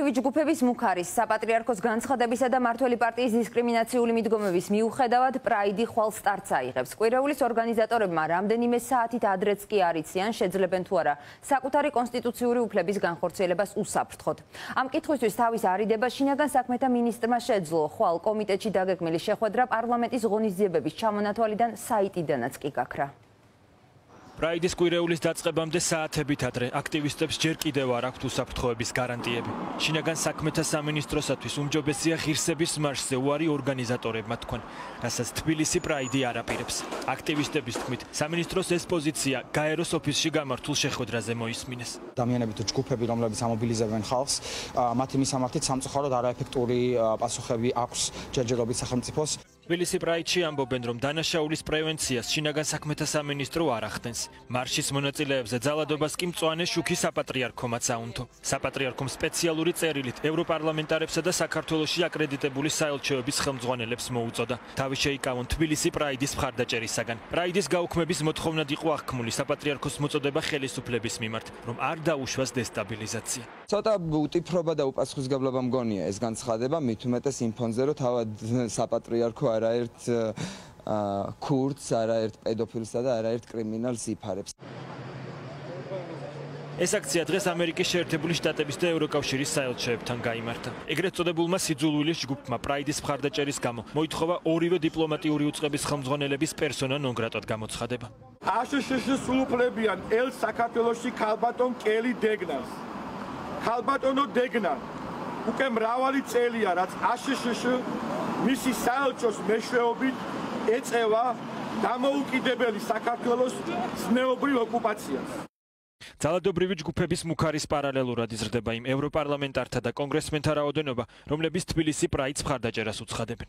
ძალადობრივი ჯგუფების მუქარის, საპატრიარქოს განცხადებისა და მმართველი პარტიის დისკრიმინაციული მიდგომების მიუხედავად პრაიდი ხვალ სტარტს აიღებს. კვირეულის ორგანიზატორებმა რამდენიმე საათით ადრეც კი არ იციან, შეძლებენ თუ არა საკუთარი კონსტიტუციური უფლების განხორციელებას უსაფრთხოდ. ამ კითხვისთვის თავის არიდება შინაგან საქმეთა მინისტრმა შეძლო. ხვალ კომიტეტში დაგეგმილი შეხვედრა პარლამენტის ღონისძიებების ჩამონათვალიდან საიტიდანაც კი გაქრა. პრაიდის კვირეულის დაწყებამდე საათებით ადრე აქტივისტებს ჯერ კიდევ არ აქვთ უსაფრთხოების გარანტიები. შინაგან საქმეთა სამინისტროსათვის უმჯობესია ღირსების მარშზე უარი ორგანიზატორებმა თქვენ, რასაც თბილისი პრაიდი არ აპირებს. აქტივისტების თქმით, სამინისტროს ეს პოზიცია გაეროს ოფისში გამართულ შეხვედრაზე მოისმინეს. ადამიანები თუ ჯგუფები, რომლებიც ამობილიზებენ ხალხს, მათი მისამართით სამწუხაროდ არაეფექტური პასუხები აქვს ჯერჯერობით სახელმწიფოს. თბილისი პრაიდში ამბობენ, რომ დანაშაულის პრევენციას შინაგან საქმეთა სამინისტრო არ ახდენს. მარშის მონაწილეებზე ძალადობას კი მწვანე შუქი საპატრიარქომაც აუნთო. საპატრიარქომ სპეციალური წერილით ევროპარლამენტარებსა და საქართველოში აკრედიტებული საელჩოების ხელმძღვანელებს მოუწოდა. თავი შეიკავონ თბილისი პრაიდის მხარდაჭერისაგან. პრაიდის გაუქმების მოთხოვნად იყო აღქმული საპატრიარქოს მოწოდება ხელისუფლების მიმართ, რომ არ დაუშვას დესტაბილიზაცია. ცოტა უტიფრობა და უპასუხისმგებლობა მგონია ეს განცხადება, მით უმეტეს იმ ფონზე, რომ თავად საპატრიარქო არაერთ ქურდს, არაერთ პედოფილსა და არაერთ კრიმინალს იფარებს. ეს აქცია დღეს ამერიკის შეერთებული შტატების და ევროკავშირის საელჩოებთან გაიმართა. ეგრეთ წოდებულმა სიძულვილის ჯგუფმა პრაიდის მხარდაჭერის გამო მოითხოვა ორივე დიპლომატიური უწყების ხელმძღვანელების პერსონა ნონ გრატად გამოცხადება. აშშ-ს სულუფლებიან ელ საქართველოში ქალბატონ კელი დეგნას. ქალბატონო დეგნა უკვე მრავალი წელია, რაც აშშ მისი საელჩოს მეშვეობით ეწევა დამოუკიდებელი საქართველოს ზნეობრივ ოკუპაციას. ძალადობრივი ჯგუფების მუქარის პარალელურად იზრდება იმ ევროპარლამენტართა და კონგრესმენთა რაოდენობა, რომლებიც თბილისი პრაიდს მხარდაჭერას უცხადებენ.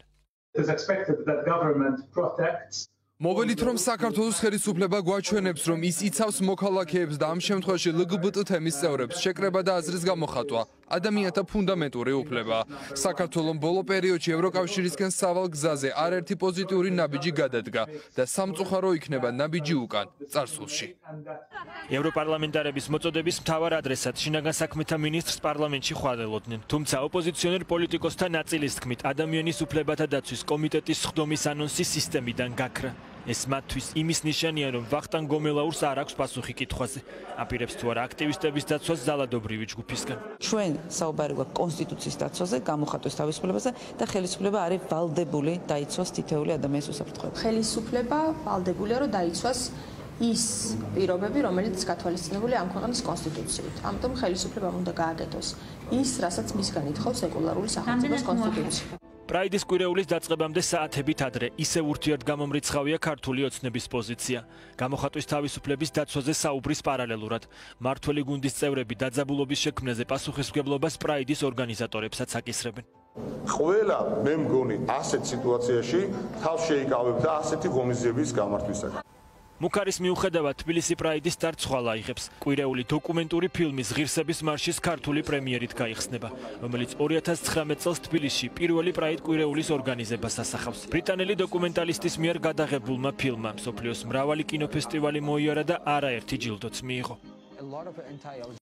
მოგონით, რომ საქართველოს ხელისუფლება გვაჩვენებს, რომ ის იცავს მოქალაქეებს და ამ შემთხვევაში ლგბტ თემის წევრებს შეკრება და აზრის გამოხატვა ადამიანთა ფუნდამენტური უფლება. საქართველოს ბოლო პერიოდში ევროკავშირისკენ სავალ გზაზე არაერთი პოზიტიური ნაბიჯი გადადგა და სამწუხარო იქნება ნაბიჯი უკან წარსულში. ევროპარლამენტარების მოწოდების მთავარ ადრესად შინაგან საქმეთა მინისტრს პარლამენტში ხვალელოდნენ. თუმცა ოპოზიციონერ პოლიტიკოსთა ნაწილის თქმით, ადამიანის უფლებათა დაცვის კომიტეტის სხდომის ანონსი სისტემიდან გაქრა. ეს მათთვის იმის ნიშანია, რომ ვახტანგ გომელაურს არ აქვს პასუხი კითხვაზე. აპირებს თუ არა აქტივისტების დაცვას ძალადობრივი ჯგუფისგან. ჩვენ საუბარი გვაქვს კონსტიტუციის დაცვაზე, გამოხატვის თავისუფლებაზე და ხელისუფლება არის ვალდებული დაიცვას თითოეული ადამიანის უსაფრთხოება. ხელისუფლება ვალდებულია, რომ დაიცვას ის პირობები, რომელიც გათვალისწინებული ამ ქვეყნის კონსტიტუციით. ამიტომ ხელისუფლებამ უნდა გააკეთოს ის, რასაც მისგან ითხოვს სეკულარული სახელმწიფოს კონსტიტუცია. პრაიდის კვირეულის დაწყებამდე საათებით ადრე ისევ ურთიერთგამომრიცხავია ქართული ოცნების პოზიცია. გამოხატვის თავისუფლების დაცვაზე საუბრის პარალელურად. მმართველი გუნდის წევრები დაძაბულობის შექმნაზე პასუხისმგებლობას პრაიდის ორგანიზატორებსაც აკისრებენ. ყველა მე მგონი ასეთ სიტუაციაში თავს შეიკავებდა ასეთი ღონისძიების გამართვისაგან. მუქარის მიუხედავად თბილისი პრაიდის სტარტს ხვალ აიღებს. კვირეული დოკუმენტური ფილმის ღირსების მარშის ქართული პრემიერით გაიხსნება, რომელიც 2019 წელს თბილისში პირველი პრაიდ კვირეულის ორგანიზებას ასახავს. ბრიტანელი დოკუმენტალისტის მიერ გადაღებულმა ფილმმა მსოფლიოს მრავალი კინოფესტივალი მოიარა და არაერთი ჯილდოც მიიღო.